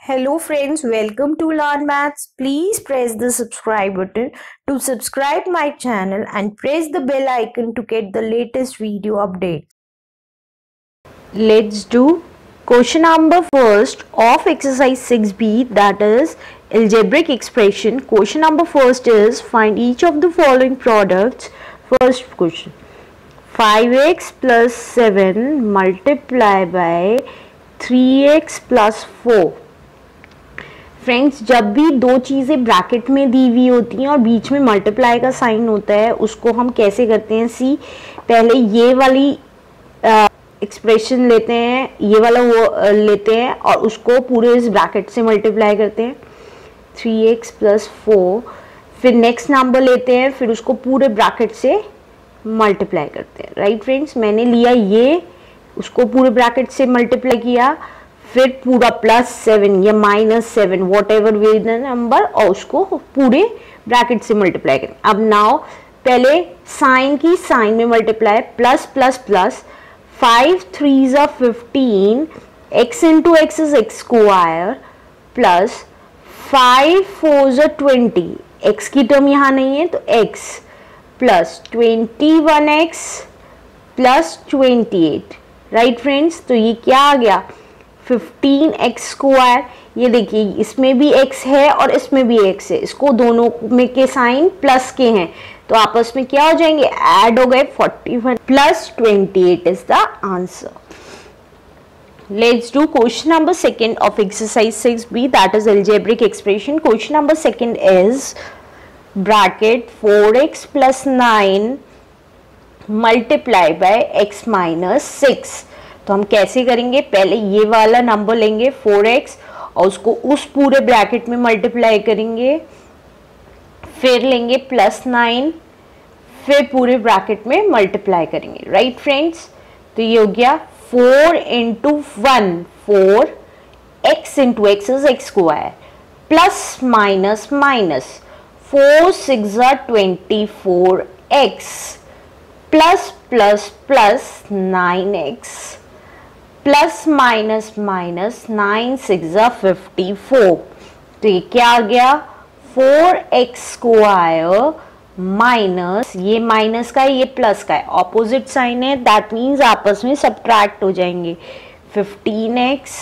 Hello friends, welcome to Learn Maths. Please press the subscribe button to subscribe my channel and press the bell icon to get the latest video update. Let's do question number first of exercise 6b, that is algebraic expression. Question number first is find each of the following products. First question, 5x plus 7 multiplied by 3x plus 4. Friends, जब भी दो चीज़ें bracket में दी हुई होती हैं और बीच में मल्टीप्लाई का साइन होता है, उसको हम कैसे करते हैं? सी, पहले ये वाली एक्सप्रेशन लेते हैं, ये वाला वो लेते हैं और उसको पूरे इस ब्रैकेट से मल्टीप्लाई करते हैं 3x प्लस 4। फिर नेक्स्ट नंबर लेते हैं, फिर उसको पूरे ब्रैकेट से मल्टीप्लाई करते हैं। राइट फ्रेंड्स, मैंने लिया ये, उसको पूरे ब्रैकेट से मल्टीप्लाई किया, फिर पूरा प्लस 7 या minus 7 whatever way the number, और उसको पूरे ब्रैकेट से मल्टीप्लाई करें। अब नाउ पहले साइन की साइन में multiply, plus plus plus 5 3s are 15, x into x is x square plus 5 4s are 20, x की टर्म यहाँ नहीं है तो x plus 21x plus 28। Right friends, तो ये क्या आ गया? 15x square. ये देखिए, इसमें भी x है और इसमें भी x है, इसको दोनों में के साइन प्लस के हैं तो आपस में क्या हो जाएंगे? ऐड हो गए। 41 plus 28 is the answer. Let's do question number second of exercise 6b, that is algebraic expression. Question number second is bracket 4x plus 9 multiply by x minus 6। तो हम कैसे करेंगे? पहले ये वाला नंबर लेंगे 4x और उसको उस पूरे ब्रैकेट में मल्टीप्लाई करेंगे, फिर लेंगे प्लस 9, फिर पूरे ब्रैकेट में मल्टीप्लाई करेंगे। राइट फ्रेंड्स, तो ये हो गया 4 into 1 4, x into x is x square, plus minus minus 4 6 24x plus plus plus 9x plus minus minus 9 6 54। तो ये क्या आ गया? 4x स्क्वायर माइनस, ये माइनस का है ये प्लस का है, ऑपोजिट साइन है, दैट मीन्स आपस में सब्ट्रैक्ट हो जाएंगे। 15x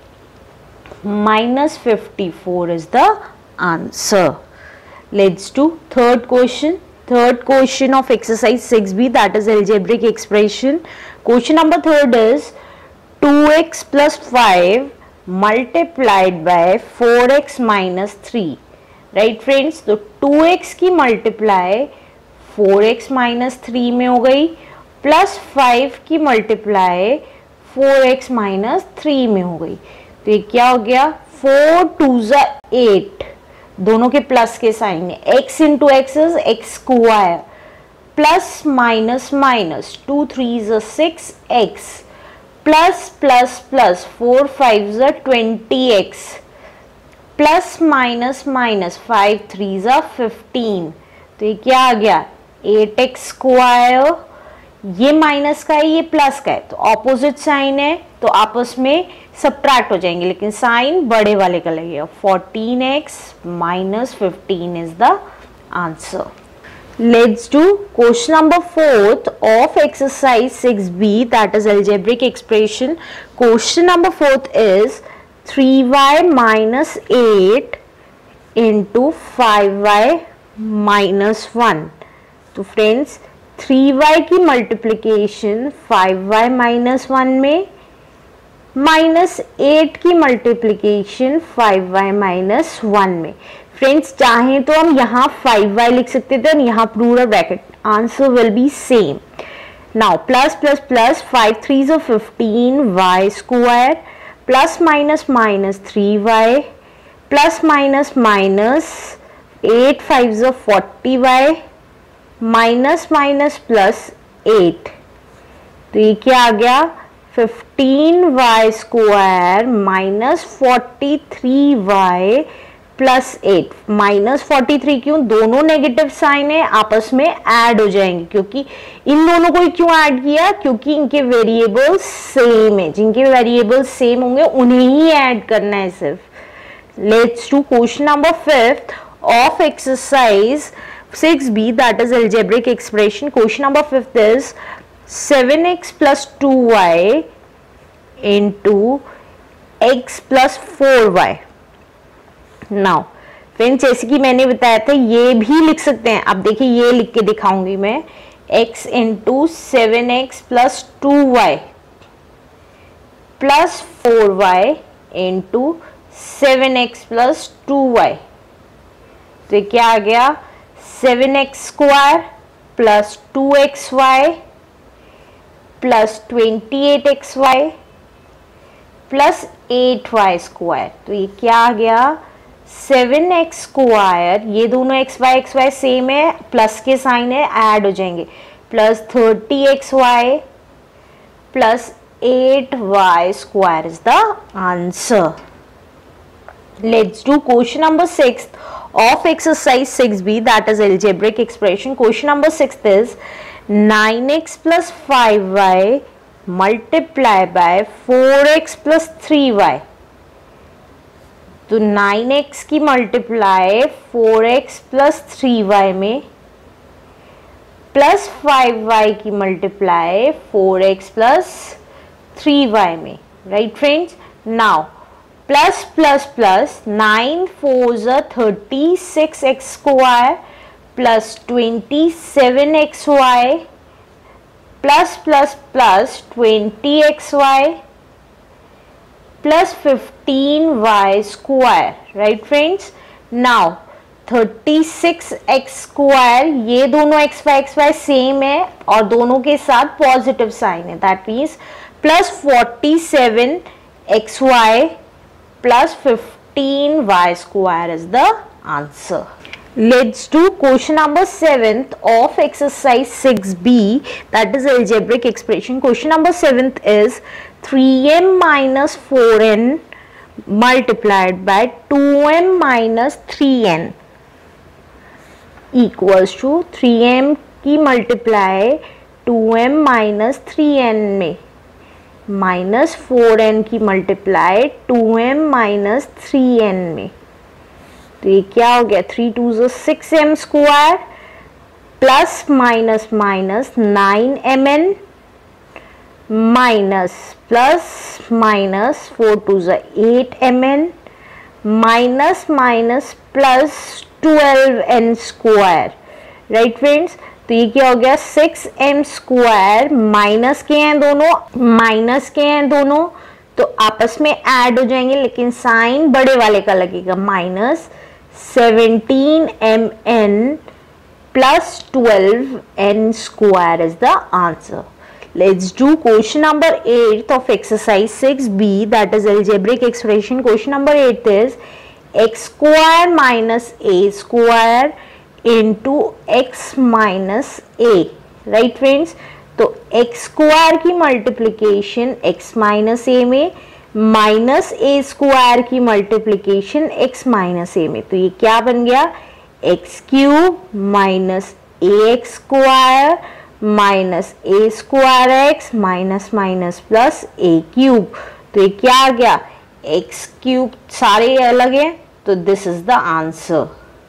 minus 54 is the answer. Let's do third question. Third question of exercise 6b, that is algebraic expression. Question number third is 2x plus 5 multiplied by 4x minus 3. Right friends, तो 2x की multiply 4x minus 3 में हो गई, plus 5 की multiply 4x minus 3 में हो गई। तो ये क्या हो गया? 4 2s are 8, दोनों के प्लस के साइन है, x into x is x square, plus minus minus 2 3s are 6x plus plus plus 4 5s are 20x plus minus minus 5 3s are 15। तो ये क्या आ गया? 8x square. ये माइनस का है ये प्लस का है, तो ऑपोजिट साइन है तो आपस में सब्ट्रैक्ट हो जाएंगे, लेकिन साइन बड़े वाले का लगेगा। 14x minus 15 is the answer. Let's do question number 4th of exercise 6b, that is algebraic expression. Question number 4th is 3y minus 8 into 5y minus 1. तो फ्रेंड्स, 3y की मल्टीप्लिकेशन 5y माइनस 1 में, minus 8 की multiplication 5y minus 1 में। Friends, चाहें तो हम यहाँ 5y लिख सकते थे और यहाँ पूरा bracket, answer will be same. Now plus plus plus 5 3s are 15y square, plus minus minus 3y, plus minus minus 8 5s are 40y, minus minus plus 8। तो ये क्या आ गया? 15y square minus 43y plus 8। Minus 43 क्यों? दोनों negative sign है, आपस में ऐड हो जाएंगे। क्योंकि इन दोनों को क्यों ऐड किया? क्योंकि इनके वेरिएबल्स सेम है, जिनके वेरिएबल्स सेम होंगे उन्हें ही ऐड करना है सिर्फ। Let's do question number 5th of exercise 6b, that is algebraic expression. Question number 5th is 7x plus 2y into x plus 4y. Now friends, जैसे कि मैंने बताया था ये भी लिख सकते हैं. अब देखिए ये लिख के दिखाऊंगी मैं, x into 7x plus 2y plus 4y into 7x plus 2y. तो ये क्या आ गया, 7x square plus 2xy plus 28xy plus 8y square. तो ये क्या आ गया, 7x स्क्वायर, ये दोनों xy सेम है, प्लस के साइन है, ऐड हो जाएंगे, plus 30xy plus 8y square is the answer. Let's do question number 6 of exercise 6b, that is algebraic expression. Question number 6 is 9x plus 5y multiply by 4x plus 3y. तो 9x की multiply 4x plus 3y में plus 5y की multiply 4x plus 3y में. Right friends, now plus plus plus 9 4s 36x square plus 27xy plus plus plus 20xy plus 15y square. Right friends, now 36x square, ये दोनों xy same है और दोनों के साथ positive sign है, that means plus 47xy plus 15y square is the answer. Let's do question number 7th of exercise 6b, that is algebraic expression. Question number 7th is 3m minus 4n multiplied by 2m minus 3n equals to 3m की multiply 2m minus 3n में minus 4n की multiply 2m minus 3n में. तो ये क्या हो गया, 3 2 6m square plus minus minus 9mn minus plus minus 4 2 8mn minus minus plus 12n square. Right friends, तो ये क्या हो गया, 6m स्क्वायर, माइनस के हैं दोनों, तो आपस में ऐड हो जाएंगे, लेकिन साइन बड़े वाले का लगेगा, minus 17mn plus 12n square is the answer. Let's do question number 8 of exercise 6b, that is algebraic expression. Question number 8 is x square minus a square into x minus a. Right friends, तो x square की multiplication x minus a में minus a square की multiplication x minus a में. तो ये क्या बन गया, x cube minus a x square minus a square x minus minus plus a cube. तो ये क्या आ गया, एक्स क्यूब, सारे अलग हैं, तो this is the answer,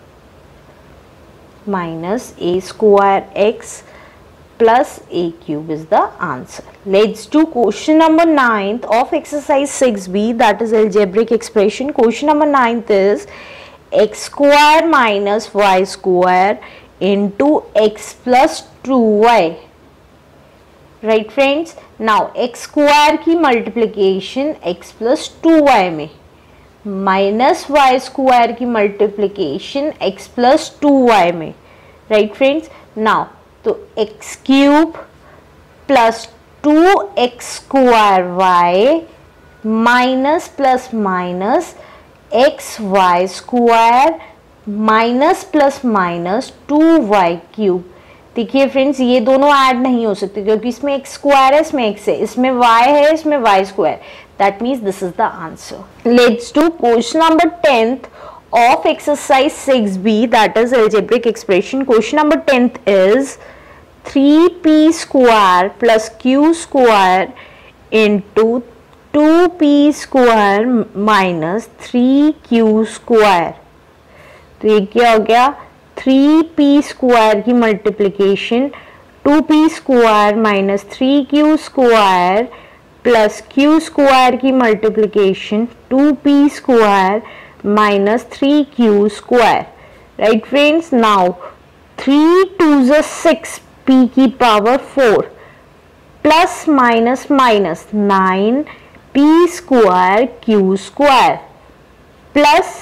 minus a square x plus a cube is the answer. Let's do question number 9th of exercise 6b, that is algebraic expression. Question number 9th is x square minus y square into x plus 2y. Right friends, now x square की multiplication x plus 2y में minus y square की multiplication x plus 2y में. Right friends, now तो x cube plus 2x square y minus plus minus x y square minus plus minus 2y cube. देखिए friends, ये दोनों add नहीं हो सकते क्योंकि इसमें x स्क्वायर है, इसमें x है, इसमें y है, इसमें y square. That means this is the answer. Let's do question number 10th of exercise 6b, that is algebraic expression. Question number 10th is 3p square plus q square into 2p square minus 3q square. तो ये क्या हो गया, 3p square की multiplication 2p square minus 3q square plus q square की multiplication 2p square minus 3q square. Right friends, now 3 2 6 p की power 4 plus minus minus 9 p square q square plus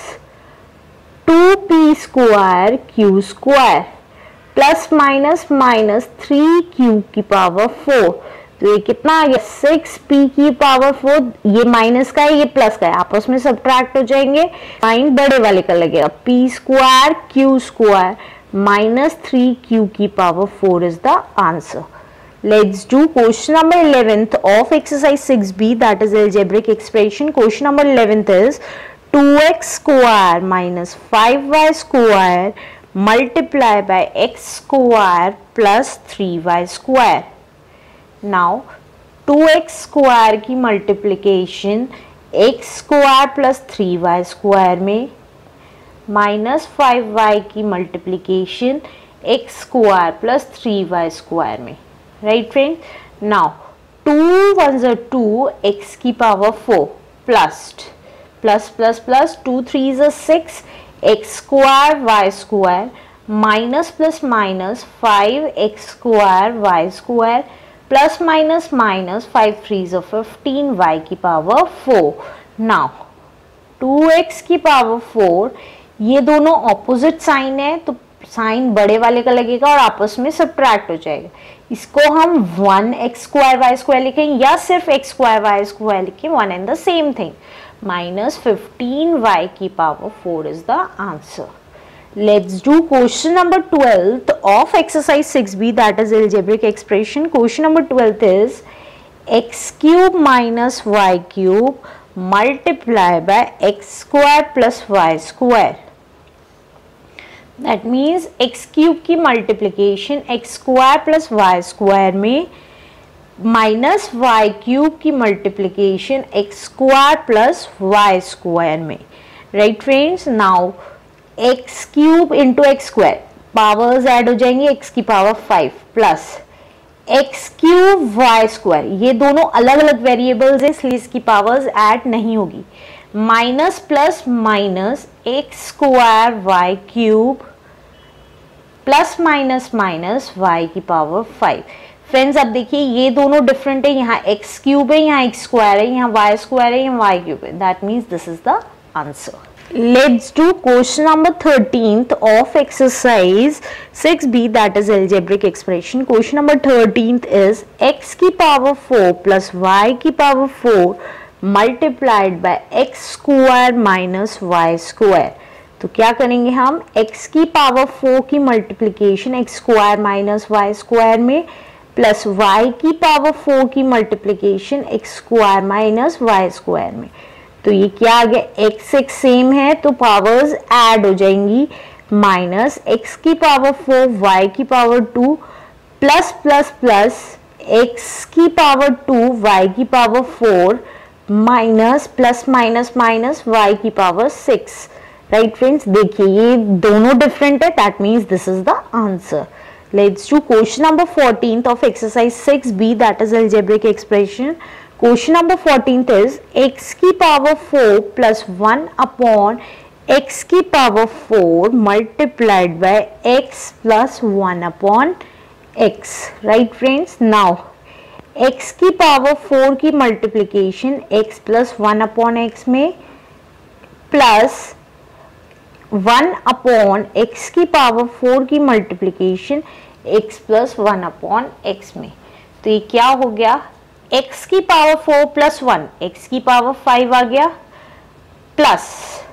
2p square q square plus minus minus 3q की power 4। तो ये कितना आ गया, 6p की power 4। ये minus का है, ये प्लस का है, आपस में सब्ट्रैक्ट हो जाएंगे। साइन बड़े वाले का लगेगा, p square q square minus 3q की power 4 is the answer. Let's do question number 11th of exercise 6b, that is algebraic expression. Question number 11th is 2x square minus 5y square multiply by x square plus 3y square. Now 2x square की multiplication x square plus 3y square में minus 5y की multiplication x square plus 3y square में। Right friend, now 2 1 2 x की power 4 plus plus plus plus 2 3 6 x square y square minus plus minus 5 x square y square plus minus minus 5 3 15 y की power 4। Now 2x की power 4, ये दोनों opposite sign है तो sign बड़े वाले का लगेगा और आपस में सब्ट्रैक्ट हो जाएगा। इसको हम 1x स्क्वायर वाई स्क्वायर लिखें या सिर्फ x स्क्वायर वाई स्क्वायर लिखें, one and the same thing. Minus 15y की power 4 is the answer. Let's do question number 12th of exercise 6b, that is algebraic expression. Question number 12th is x cube minus y cube multiply by x square plus y square. That means x cube की multiplication x square plus y square में minus y cube की multiplication x square plus y square में। Right friends, now x cube into x square, powers add हो जाएंगे, x की power 5 plus x cube y square, ये दोनों अलग अलग वेरिएबल्स हैं इसलिए इसकी पावर्स ऐड नहीं होगी। Minus plus minus x square y cube plus minus minus y की पावर 5। फ्रेंड्स अब देखिए ये दोनों डिफरेंट है, यहाँ एक्स क्यूब है, यहाँ एक्स स्क्वायर है, यहाँ वाई स्क्वायर है, यहाँ वाई क्यूब है। That means this is the answer. Let's do question number 13th of exercise 6b, that is algebraic expression. Question number 13th is x की power 4 plus y की power 4 multiplied by x square minus y square. तो क्या करेंगे हम, x की power 4 की multiplication x square minus y square में plus y की पावर 4 की multiplication x square minus y square में। तो ये क्या आ गया, x x सेम है तो पावर्स ऐड हो जाएंगी। माइनस x की पावर 4 y की power 2 plus plus plus x की पावर 2 y की power 4 minus plus minus minus y की पावर 6। राइट फ्रेंड्स, देखिए ये दोनों डिफरेंट है, that means this is the answer. Let's do question number 14th of exercise 6b, that is algebraic expression. Question number 14th is x की power 4 plus 1 upon x की power 4 multiplied by x plus 1 upon x. Right friends, now x की power 4 की multiplication x plus 1 upon x में plus 1 upon x की power 4 की multiplication x plus 1 upon x में। तो ये क्या हो गया, x की पावर 4 प्लस 1 x की पावर 5 आ गया प्लस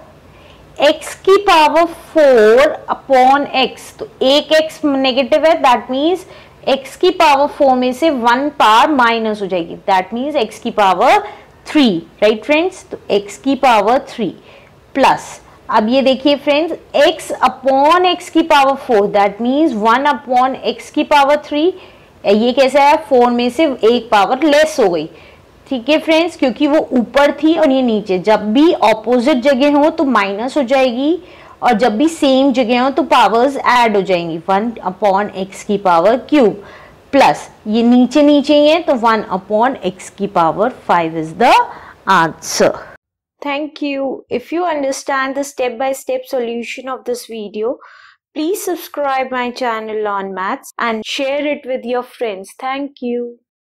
x की पावर 4 अपॉन x, तो एक x नेगेटिव है, दैट मीन्स x की पावर 4 में से 1 पावर माइनस हो जाएगी, दैट मीन्स x की पावर 3। राइट फ्रेंड्स, तो x की पावर 3 प्लस, अब ये देखिए फ्रेंड्स x अपॉन x की power 4, that means 1 upon x की पावर 3। ये कैसा है, 4 में से एक पावर लेस हो गई, ठीक है फ्रेंड्स, क्योंकि वो ऊपर थी और ये नीचे, जब भी ऑपोजिट जगह हो तो माइनस हो जाएगी और जब भी सेम जगह हो तो पावर्स ऐड हो जाएंगी, 1 अपॉन एक्स की पावर क्यूब प्लस ये नीचे नीचे ही है तो 1 अपॉन एक्स की power 5 is the answer. Thank you. If you understand the step-by-step solution of this video, please subscribe my channel on maths and share it with your friends. Thank you.